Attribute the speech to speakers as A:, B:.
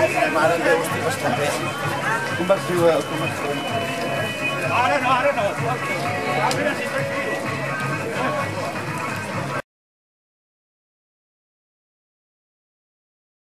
A: Maar dat was toch best. Kom maar terug. Kom maar terug.